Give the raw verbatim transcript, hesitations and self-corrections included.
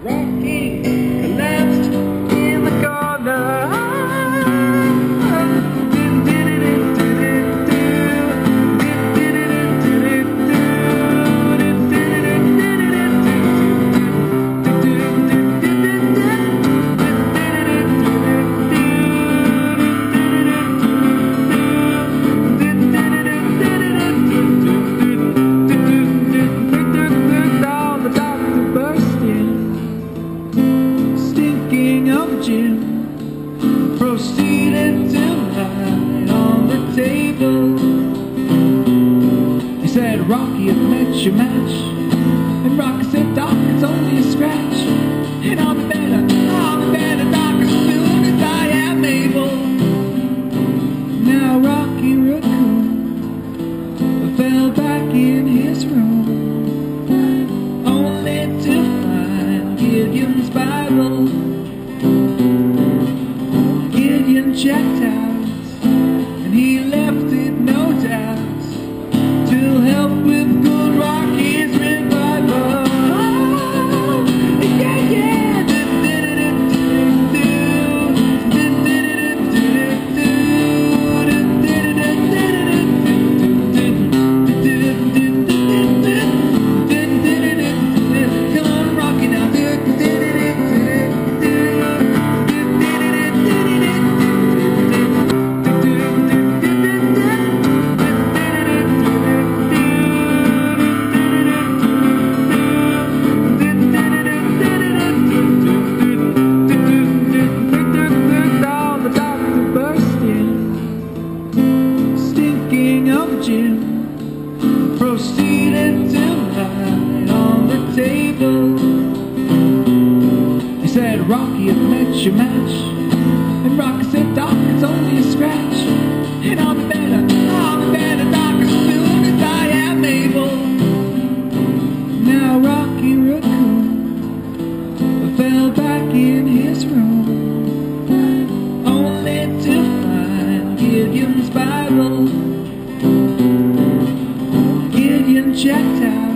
Rocky collapsed in the corner. Proceeded to lie on the table. He said, Rocky, I've met your match. And Rocky said, Doc, it's only a scratch. And I'll be better, I'll be better, Doc, as soon as I am able. Now Rocky Racoon fell back in his room, only to find Gideon's Bible. Checked out, and he left it, no doubt, to help with good Rocky's revival. Oh, yeah, yeah. Come on, Rocky now. Proceeded to lie on the table. He said, Rocky, I've met your match. And Rocky said, Doc, it's only a scratch. And I'll be better, I'll be better, Doc, as soon as I am able. Now Rocky Racoon fell back in his room, only to find Gideon's Bible. Checked out.